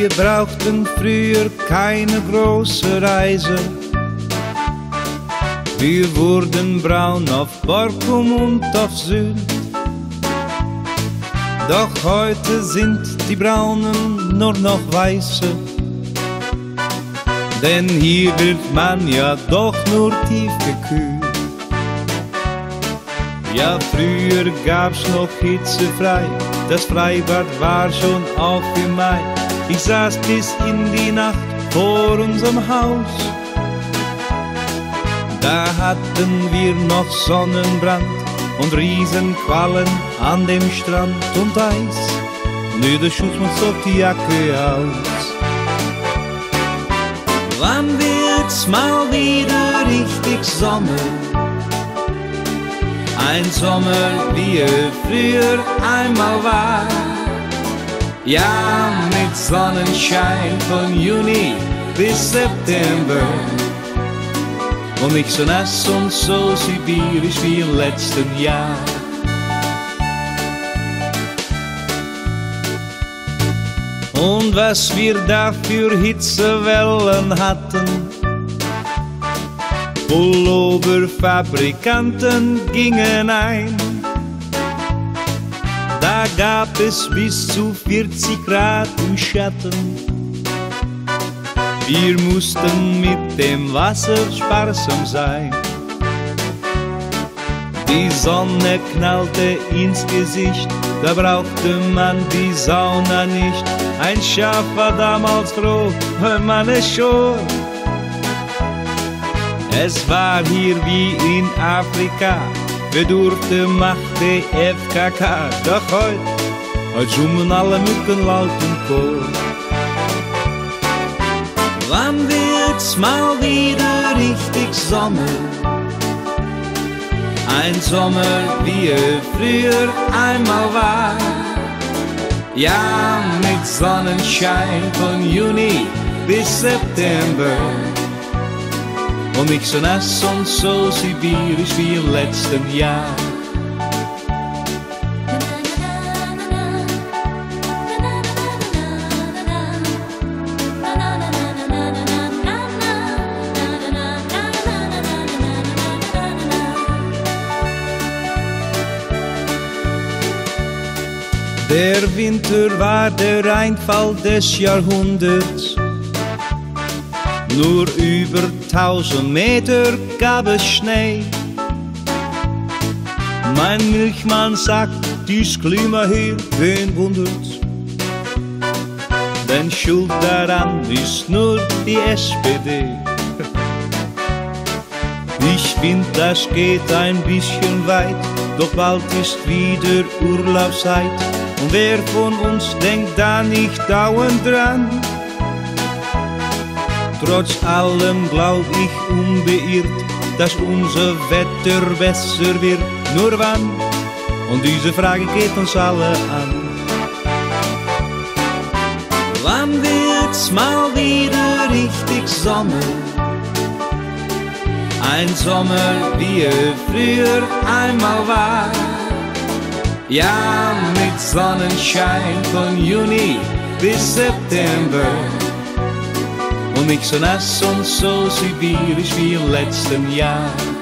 Wir brauchten früher keine große Reise. Wir wurden braun auf Borkum und auf Sylt. Doch heute sind die Braunen nur noch Weiße. Denn hier wird man ja doch nur tiefgekühlt. Ja, früher gab's noch hitzefrei, das Freibad war schon auf im Mai. Ich saß bis in die Nacht vor unserem Haus. Da hatten wir noch Sonnenbrand und Riesenquallen an dem Strand und Eis. Nö, da schuf man doch die Jacke aus. Wann wird's mal wieder richtig Sommer? Ein Sommer, wie er früher einmal war. Ja, mit Sonnenschein von Juni bis September. Und nicht so nass und so sibirisch wie im letzten Jahr. Und was wir da für Hitzewellen hatten, Pulloverfabrikanten gingen ein. Da gab es bis zu 40 Grad im Schatten. Wir mussten mit dem Wasser sparsam sein. Die Sonne knallte ins Gesicht, da brauchte man die Sauna nicht. Ein Schaf war damals froh, wenn man es schor. Es war hier wie in Afrika, bedurfte machte FKK. Doch heute summen alle Mücken laut im Chor. Wann wird's mal wieder richtig Sommer? Ein Sommer, wie er früher einmal war. Ja, mit Sonnenschein von Juni bis September. Und nicht so nass und so sibirisch wie im letzten Jahr. Der Winter war der Einfall des Jahrhunderts. Nur über 1000 Meter gab es Schnee. Mein Milchmann sagt, dies Klima hier, wen wundert's? Denn schuld daran ist nur die SPD. Ich find, das geht ein bisschen weit, doch bald ist wieder Urlaubszeit. Und wer von uns denkt da nicht dauernd dran? Trotz allem glaub ich unbeirrt, dass unser Wetter besser wird. Nur wann? Und diese Frage geht uns alle an. Wann wird's mal wieder richtig Sommer? Ein Sommer, wie er früher einmal war. Ja, mit Sonnenschein von Juni bis September. Und nicht so nass und so sibirisch wie im letzten Jahr.